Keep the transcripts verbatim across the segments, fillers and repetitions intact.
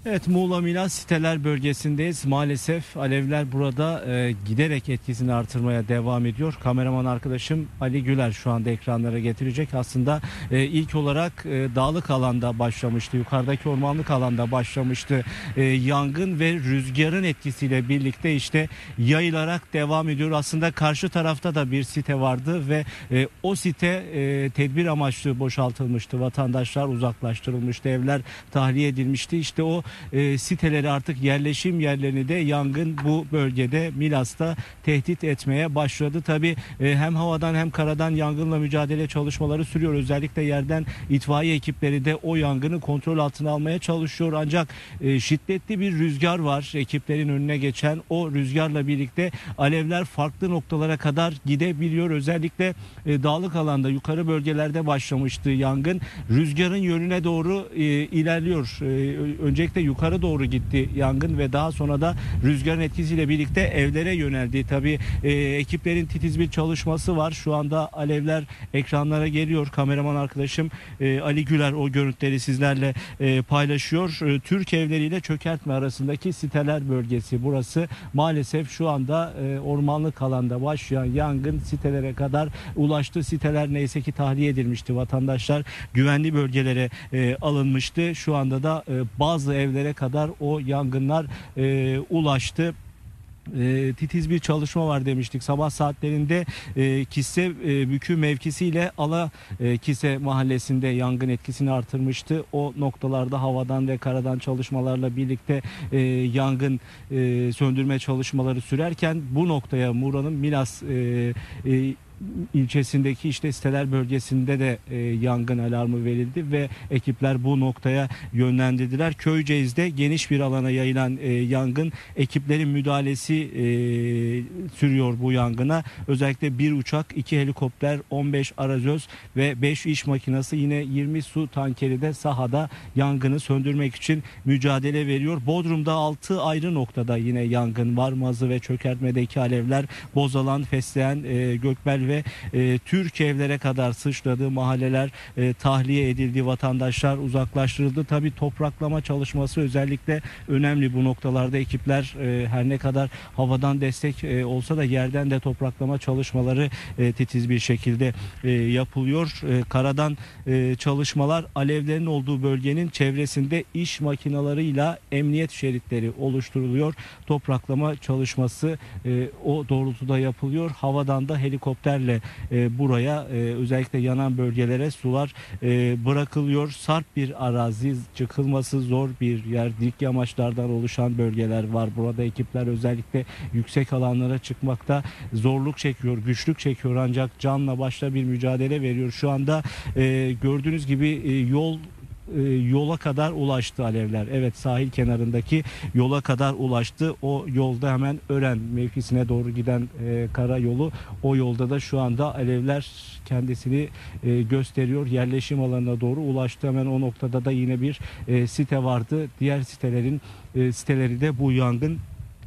Evet, Muğla Milas siteler bölgesindeyiz. Maalesef alevler burada e, giderek etkisini artırmaya devam ediyor. Kameraman arkadaşım Ali Güler şu anda ekranlara getirecek. Aslında e, ilk olarak e, dağlık alanda başlamıştı. Yukarıdaki ormanlık alanda başlamıştı. E, yangın ve rüzgarın etkisiyle birlikte işte yayılarak devam ediyor. Aslında karşı tarafta da bir site vardı ve e, o site e, tedbir amaçlı boşaltılmıştı. Vatandaşlar uzaklaştırılmıştı. Evler tahliye edilmişti. İşte o E, siteleri, artık yerleşim yerlerini de yangın bu bölgede Milas'ta tehdit etmeye başladı. Tabii e, hem havadan hem karadan yangınla mücadele çalışmaları sürüyor. Özellikle yerden itfaiye ekipleri de o yangını kontrol altına almaya çalışıyor. Ancak e, şiddetli bir rüzgar var. Ekiplerin önüne geçen o rüzgarla birlikte alevler farklı noktalara kadar gidebiliyor. Özellikle e, dağlık alanda, yukarı bölgelerde başlamıştı yangın. Rüzgarın yönüne doğru e, ilerliyor. E, öncelikle yukarı doğru gitti yangın ve daha sonra da rüzgarın etkisiyle birlikte evlere yöneldi. Tabii e, ekiplerin titiz bir çalışması var. Şu anda alevler ekranlara geliyor. Kameraman arkadaşım e, Ali Güler o görüntüleri sizlerle e, paylaşıyor. E, Türk evleriyle çökertme arasındaki siteler bölgesi burası. Maalesef şu anda e, ormanlık alanda başlayan yangın sitelere kadar ulaştı. Siteler neyse ki tahliye edilmişti. Vatandaşlar güvenli bölgelere e, alınmıştı. Şu anda da e, bazı evlere kadar o yangınlar e, ulaştı. E, titiz bir çalışma var demiştik. Sabah saatlerinde e, Kisse e, Bükü mevkisiyle Ala e, Kisse mahallesinde yangın etkisini artırmıştı. O noktalarda havadan ve karadan çalışmalarla birlikte e, yangın e, söndürme çalışmaları sürerken bu noktaya Muğla'nın Milas e, e, ilçesindeki işte siteler bölgesinde de e, yangın alarmı verildi ve ekipler bu noktaya yönlendirdiler. Köyceğiz'de geniş bir alana yayılan e, yangın, ekiplerin müdahalesi e, sürüyor bu yangına. Özellikle bir uçak, iki helikopter, on beş arazöz ve beş iş makinesi, yine yirmi su tankeri de sahada yangını söndürmek için mücadele veriyor. Bodrum'da altı ayrı noktada yine yangın var. Mazı ve çökertmedeki alevler Bozalan, Fesleğen, e, Gökbel ve e, Türk evlere kadar sıçradı. Mahalleler e, tahliye edildi. Vatandaşlar uzaklaştırıldı. Tabii topraklama çalışması özellikle önemli bu noktalarda. Ekipler e, her ne kadar havadan destek e, olsa da yerden de topraklama çalışmaları e, titiz bir şekilde e, yapılıyor. E, karadan e, çalışmalar alevlerin olduğu bölgenin çevresinde iş makinalarıyla emniyet şeritleri oluşturuluyor. Topraklama çalışması e, o doğrultuda yapılıyor. Havadan da helikopter E, buraya e, özellikle yanan bölgelere sular e, bırakılıyor. Sarp bir arazi, çıkılması zor bir yer, dik yamaçlardan oluşan bölgeler var. Burada ekipler özellikle yüksek alanlara çıkmakta zorluk çekiyor, güçlük çekiyor, ancak canla başla bir mücadele veriyor. Şu anda e, gördüğünüz gibi e, yol yola kadar ulaştı alevler. Evet, sahil kenarındaki yola kadar ulaştı. O yolda hemen Ören mevkisine doğru giden e, karayolu, o yolda da şu anda alevler kendisini e, gösteriyor. Yerleşim alanına doğru ulaştı. Hemen o noktada da yine bir e, site vardı. Diğer sitelerin e, siteleri de bu yangın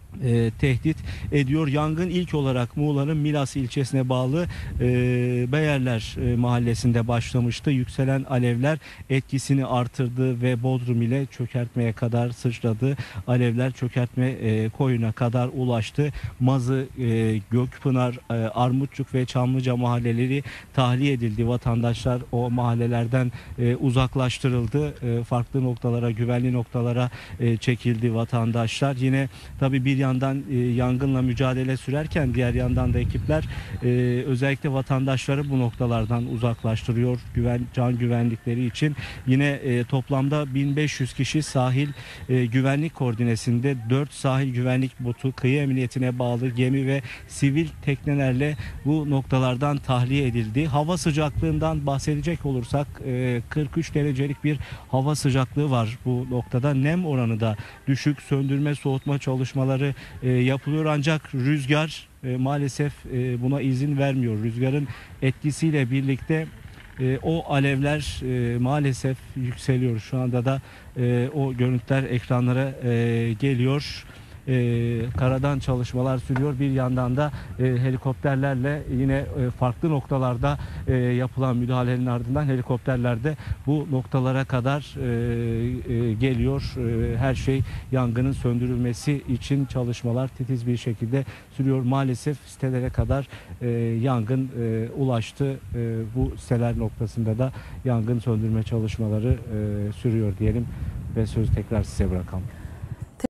E, tehdit ediyor. Yangın ilk olarak Muğla'nın Milas ilçesine bağlı e, Beyerler e, mahallesinde başlamıştı. Yükselen alevler etkisini artırdı ve Bodrum ile çökertmeye kadar sıçradı. Alevler çökertme e, koyuna kadar ulaştı. Mazı, e, Gökpınar, e, Armutçuk ve Çamlıca mahalleleri tahliye edildi. Vatandaşlar o mahallelerden e, uzaklaştırıldı. E, farklı noktalara, güvenli noktalara e, çekildi vatandaşlar. Yine tabii bir yandan e, yangınla mücadele sürerken diğer yandan da ekipler e, özellikle vatandaşları bu noktalardan uzaklaştırıyor güven can güvenlikleri için. Yine e, toplamda bin beş yüz kişi sahil e, güvenlik koordinesinde dört sahil güvenlik botu, kıyı emniyetine bağlı gemi ve sivil teknelerle bu noktalardan tahliye edildi. Hava sıcaklığından bahsedecek olursak e, kırk üç derecelik bir hava sıcaklığı var bu noktada. Nem oranı da düşük. Söndürme, soğutma çalışmaları e, yapılıyor, ancak rüzgar e, maalesef e, buna izin vermiyor. Rüzgarın etkisiyle birlikte e, o alevler e, maalesef yükseliyor. Şu anda da e, o görüntüler ekranlara e, geliyor. e, karadan çalışmalar sürüyor. Bir yandan da e, helikopterlerle yine e, farklı noktalarda e, yapılan müdahalenin ardından helikopterlerde bu noktalara kadar e, e, geliyor. E, her şey yangının söndürülmesi için çalışmalar titiz bir şekilde sürüyor. Maalesef sitelere kadar e, yangın e, ulaştı. E, bu siteler noktasında da yangın söndürme çalışmaları e, sürüyor diyelim ve sözü tekrar size bırakalım.